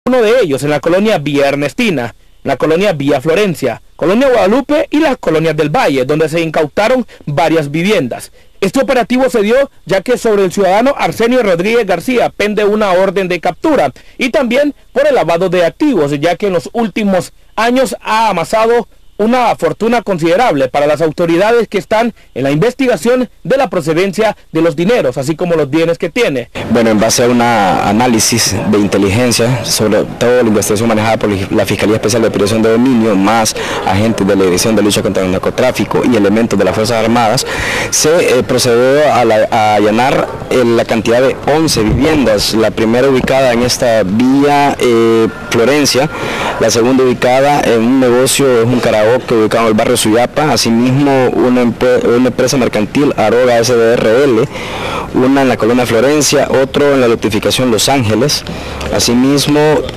Uno de ellos en la colonia Villa Ernestina, la colonia Villa Florencia, colonia Guadalupe y las colonias del Valle, donde se incautaron varias viviendas. Este operativo se dio ya que sobre el ciudadano Arsenio Rodríguez García pende una orden de captura y también por el lavado de activos, ya que en los últimos años ha amasado una fortuna considerable para las autoridades que están en la investigación de la procedencia de los dineros, así como los bienes que tiene. Bueno, en base a un análisis de inteligencia, sobre todo la investigación manejada por la Fiscalía Especial de Privación de Dominio, más agentes de la Dirección de Lucha contra el Narcotráfico y elementos de las Fuerzas Armadas, se procedió a allanar la cantidad de 11 viviendas, la primera ubicada en esta Villa Florencia, la segunda ubicada en un negocio, es un karaoke ubicado en el barrio Suyapa, asimismo una empresa mercantil, Aroga SDRL, una en la colonia Florencia, otro en la lotificación Los Ángeles, asimismo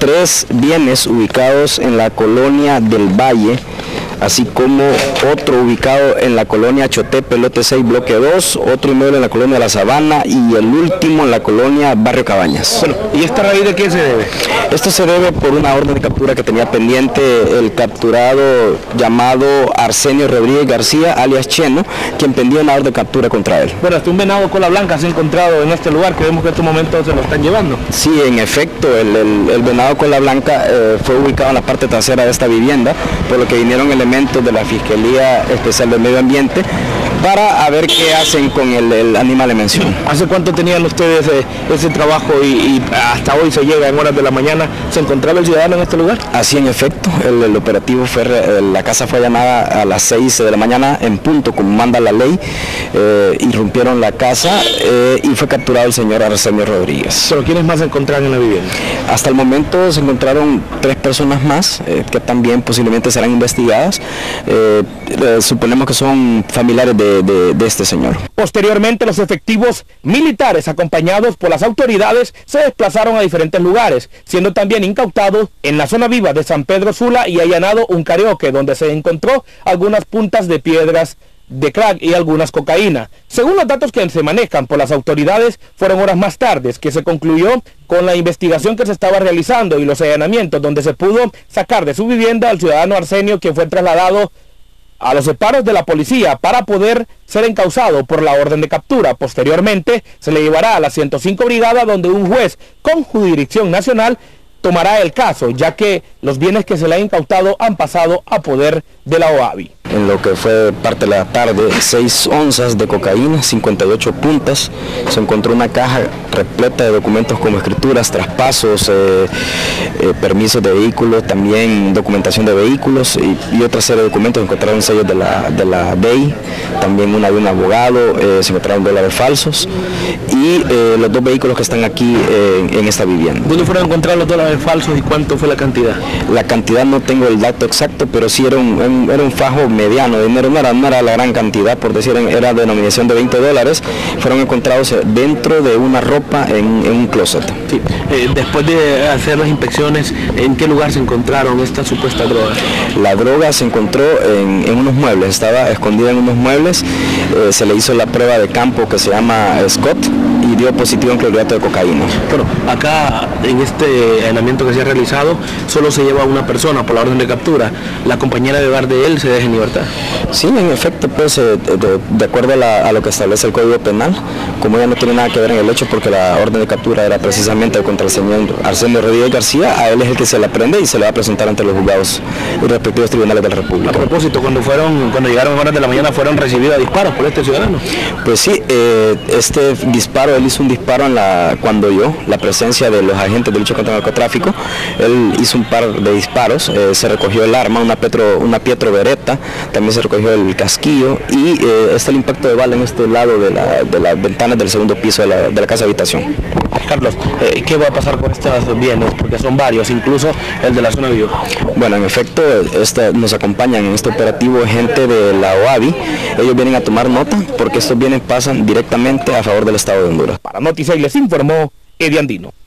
3 bienes ubicados en la colonia del Valle, así como otro ubicado en la colonia Chotepe, lote 6, bloque 2, otro inmueble en la colonia La Sabana y el último en la colonia Barrio Cabañas. Bueno, ¿y esta raíz de qué se debe? Esto se debe por una orden de captura que tenía pendiente el capturado llamado Arsenio Rodríguez García, alias Cheno, quien pendía una orden de captura contra él. Bueno, hasta un venado cola blanca se ha encontrado en este lugar, que vemos que en estos momentos se lo están llevando. Sí, en efecto, el venado cola blanca fue ubicado en la parte trasera de esta vivienda, por lo que vinieron elementos de la Fiscalía Especial del Medio Ambiente para ver qué hacen con el animal en mención. ¿Hace cuánto tenían ustedes ese trabajo y hasta hoy se llega en horas de la mañana? ¿Se encontraba el ciudadano en este lugar? Así en efecto, el operativo fue, la casa fue allanada a las 6 de la mañana en punto, como manda la ley, irrumpieron la casa y fue capturado el señor Arsenio Rodríguez. ¿Pero quiénes más se encontraron en la vivienda? Hasta el momento se encontraron 3 personas más que también posiblemente serán investigadas. Suponemos que son familiares de este señor. Posteriormente, los efectivos militares acompañados por las autoridades se desplazaron a diferentes lugares, siendo también incautados en la zona viva de San Pedro Sula y allanado un karaoke donde se encontró algunas puntas de piedras de crack y algunas cocaína. Según los datos que se manejan por las autoridades, fueron horas más tarde que se concluyó con la investigación que se estaba realizando y los allanamientos donde se pudo sacar de su vivienda al ciudadano Arsenio, quien fue trasladado a los separos de la policía para poder ser encausado por la orden de captura. Posteriormente se le llevará a la 105 Brigada, donde un juez con jurisdicción nacional tomará el caso, ya que los bienes que se le han incautado han pasado a poder de la OAVI. En lo que fue parte de la tarde, 6 onzas de cocaína, 58 puntas, se encontró una caja repleta de documentos como escrituras, traspasos, permisos de vehículos, también documentación de vehículos y otra serie de documentos. Encontraron sellos de la DEI, también una de un abogado, se encontraron dólares falsos y los 2 vehículos que están aquí en esta vivienda. ¿Dónde fueron encontrados los dólares falsos y cuánto fue la cantidad? La cantidad no tengo el dato exacto, pero sí era un fajo mediano de dinero, no era la gran cantidad, por decir, era denominación de $20, fueron encontrados dentro de una ropa en un closet. Sí. Después de hacer las inspecciones, ¿en qué lugar se encontraron esta supuesta droga? La droga se encontró en unos muebles, estaba escondida en unos muebles, se le hizo la prueba de campo que se llama Scott y dio positivo en clorhidrato de cocaína. Bueno, acá en este allanamiento que se ha realizado, solo se lleva a una persona por la orden de captura. ¿La compañera de bar de él se deja en libertad? Sí, en efecto, pues de acuerdo a lo que establece el Código Penal, como ella no tiene nada que ver en el hecho porque la orden de captura era precisamente contra el señor Arsenio Rodríguez García, a él es el que se le prende y se le va a presentar ante los juzgados y respectivos tribunales de la República. A propósito, cuando llegaron a horas de la mañana, ¿fueron recibidos disparos por este ciudadano? Pues sí, este disparo, él hizo un disparo cuando oyó la presencia de los agentes de lucha contra el narcotráfico. Él hizo un par de disparos, se recogió el arma, una Pietro Beretta, también se recogió el casquillo y está el impacto de bala en este lado de las ventanas del segundo piso de la casa habitación. Carlos, ¿qué va a pasar con estos bienes? Porque son varios, incluso el de la zona viva. Bueno, en efecto, nos acompañan en este operativo gente de la OAVI. Ellos vienen a tomar nota porque estos bienes pasan directamente a favor del Estado de Honduras. Para Noticias les informó Eddie Andino.